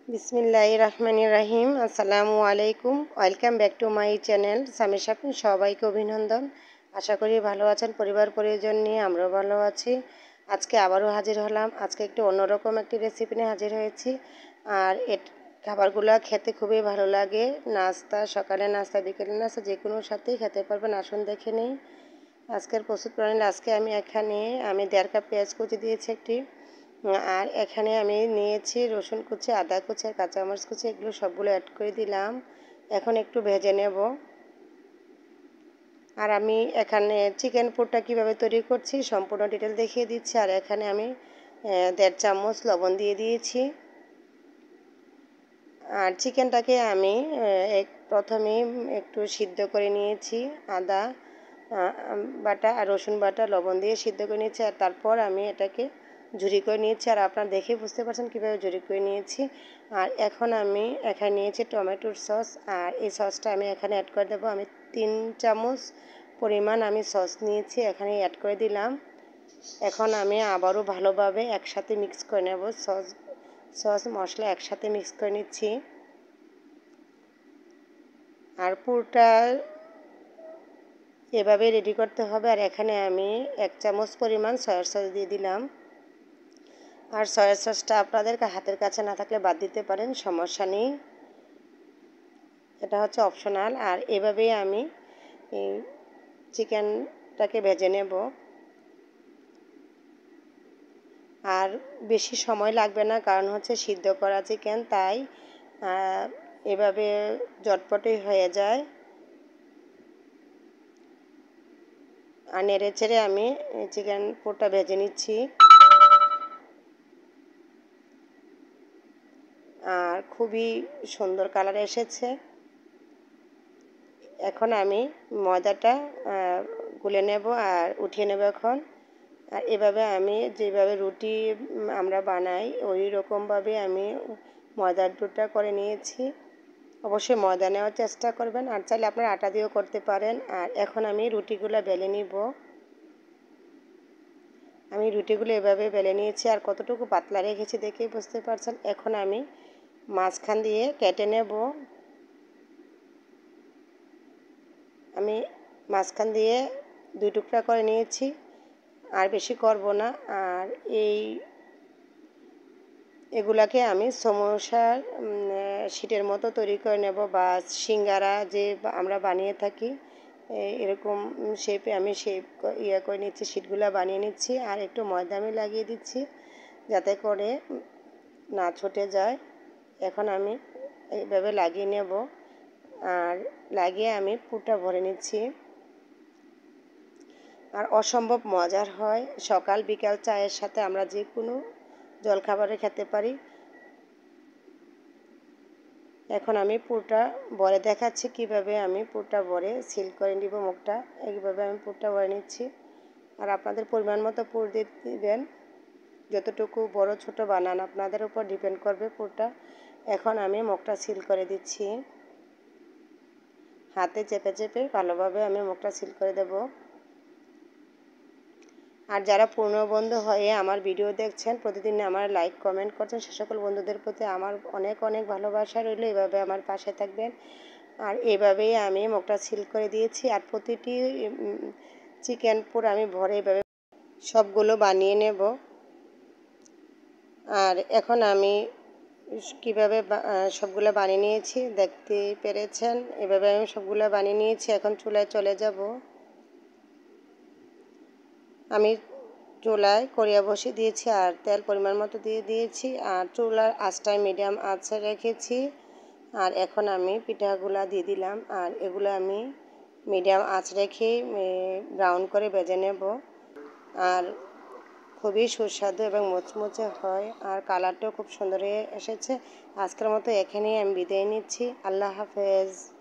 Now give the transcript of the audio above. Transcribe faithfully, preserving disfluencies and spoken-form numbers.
বিসমিল্লাহির রহমানির রহিম। আসসালামু আলাইকুম। Welcome back to my channel Sami Shapin. সবাইকে অভিনন্দন। আশা করি ভালো আছেন। পরিবার পরিজন নিয়ে আমরাও ভালো আছি। আজকে আবারও হাজির হলাম। আজকে একটু অন্যরকম একটি রেসিপি নিয়ে হাজির হয়েছি। আর এ খাবারগুলো খেতে খুবই ভালো লাগে। নাস্তা, সকালে নাস্তা, বিকেলের নাস্তা যে কোনোর সাথেই খেতে পারবেন। আসুন দেখে নিই আজকের প্রস্তুত প্রণালী। আজকে আমি এখানে আমি দেড় কাপ পেঁয়াজ কুচি দিয়েছি একটি, আর এখানে আমি নিয়েছি রসুন কুচি, আদা কুচি আর কাঁচামরিচ কুচি, এগুলো সবগুলো অ্যাড করে দিলাম। এখন একটু ভেজে নেব। আর আমি এখানে চিকেন পুরটা কীভাবে তৈরি করছি সম্পূর্ণ ডিটেল দেখিয়ে দিচ্ছি। আর এখানে আমি দেড় চামচ লবণ দিয়ে দিয়েছি। আর চিকেনটাকে আমি এক প্রথমেই একটু সিদ্ধ করে নিয়েছি। আদা বাটা আর রসুন বাটা লবণ দিয়ে সিদ্ধ করে নিয়েছি। আর তারপর আমি এটাকে ঝুরি করে নিয়েছি। আর আপনারা দেখে বুঝতে পারছেন কীভাবে ঝুরি করে নিয়েছি। আর এখন আমি এখানে নিয়েছি টমেটোর সস, আর এই সসটা আমি এখানে অ্যাড করে দেবো। আমি তিন চামচ পরিমাণ আমি সস নিয়েছি, এখানে অ্যাড করে দিলাম। এখন আমি আবারও ভালোভাবে একসাথে মিক্স করে নেব। সস সস মশলা একসাথে মিক্স করে নিচ্ছি। আর পুরটা এভাবে রেডি করতে হবে। আর এখানে আমি এক চামচ পরিমাণ সয়া সস দিয়ে দিলাম। আর সয়া সসটা আপনাদের হাতের কাছে না থাকলে বাদ দিতে পারেন, সমস্যা নেই, এটা হচ্ছে অপশনাল। আর এভাবেই আমি চিকেনটাকে ভেজে নেব। আর বেশি সময় লাগবে না, কারণ হচ্ছে সিদ্ধ করা চিকেন, তাই এভাবে ঝটপটই হয়ে যায়। আর নেড়ে চেড়ে আমি চিকেন পুরটা ভেজে নিচ্ছি। আর খুবই সুন্দর কালার এসেছে। এখন আমি ময়দাটা গুলে নেব আর উঠিয়ে নেব এখন। আর এভাবে আমি যেভাবে রুটি আমরা বানাই ওই রকমভাবে আমি ময়দার ডোটা করে নিয়েছি। অবশ্যই ময়দা নেওয়ার চেষ্টা করবেন, আর চাইলে আপনারা আটা দিয়েও করতে পারেন। আর এখন আমি রুটিগুলো বেলে নিব। আমি রুটিগুলো এভাবে বেলে নিয়েছি। আর কতটুকু পাতলা রেখেছি দেখেই বুঝতে পারছেন। এখন আমি মাঝখান দিয়ে কেটে নেব। আমি মাঝখান দিয়ে দুই টুকরা করে নিয়েছি, আর বেশি করব না। আর এই এগুলাকে আমি সমোসার শিটের মতো তৈরি করে নেব, বা সিঙ্গারা যে আমরা বানিয়ে থাকি এরকম শেপে আমি শেপ ইয়ে করে নিচ্ছি, শিটগুলো বানিয়ে নিচ্ছি। আর একটু ময়দা আমি লাগিয়ে দিচ্ছি যাতে করে না ছুটে যায়। এখন আমি এইভাবে লাগিয়ে নেব। আর লাগিয়ে আমি পুরটা ভরে নিচ্ছি। আর অসম্ভব মজার হয়। সকাল বিকাল চায়ের সাথে আমরা যে কোনো জলখাবারে খেতে পারি। এখন আমি পুরটা ভরে দেখাচ্ছি কিভাবে আমি পুরটা ভরে সিল করে নিব মুখটা। এইভাবে আমি পুরটা ভরে নিচ্ছি। আর আপনাদের পরিমাণ মতো পুর দিয়ে দিবেন, যতটুকু বড় ছোট বানান আপনাদের উপর ডিপেন্ড করবে পুরটা। এখন আমি মুখটা সিল করে দিচ্ছি। হাতে চেপে চেপে ভালোভাবে আমি মুখটা সিল করে দেব। আর যারা পুরনো বন্ধু হয়ে আমার ভিডিও দেখছেন, প্রতিদিন আমার লাইক কমেন্ট করছেন, সে সকল বন্ধুদের প্রতি আমার অনেক অনেক ভালোবাসা রইল। এভাবে আমার পাশে থাকবেন। আর এভাবেই আমি মুখটা সিল করে দিয়েছি। আর প্রতিটি চিকেন পুর আমি ভরে এভাবে সবগুলো বানিয়ে নেব। আর এখন আমি কীভাবে সবগুলো বানিয়ে নিয়েছি দেখতে পেরেছেন। এভাবে আমি সবগুলো বানিয়ে নিয়েছি। এখন চুলায় চলে যাব। আমি চুলায় কড়িয়া বসিয়ে দিয়েছি আর তেল পরিমাণ মতো দিয়ে দিয়েছি। আর চুলার আঁচটায় মিডিয়াম আঁচে রেখেছি। আর এখন আমি পিঠাগুলা দিয়ে দিলাম। আর এগুলো আমি মিডিয়াম আঁচ রেখে ব্রাউন করে ভেজে নেব। আর খুবই সুস্বাদু এবং মুচমুচে হয়। আর কালারটাও খুব সুন্দর এসেছে। আজকের মতো এখানেই আমি বিদায় নিচ্ছি। আল্লাহ হাফেজ।